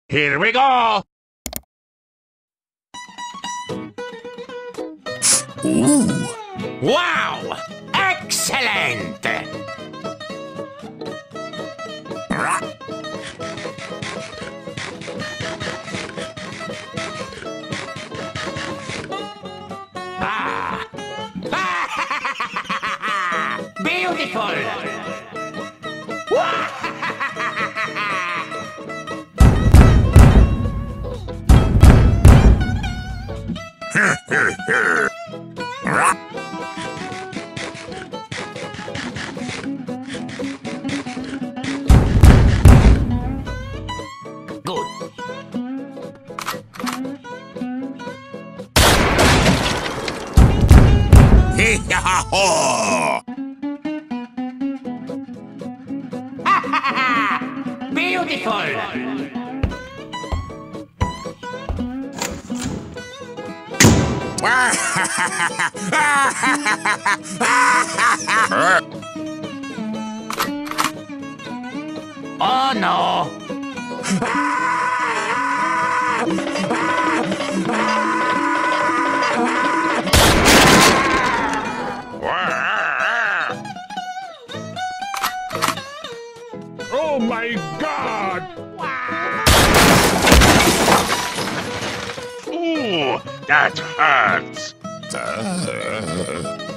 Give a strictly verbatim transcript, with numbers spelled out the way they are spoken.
Here we go! Ooh! Wow! Excellent! Ah! Beautiful! Good. Hee-ha-ho! Beautiful! Oh no! Oh my God! Ooh, that hurts! Uh...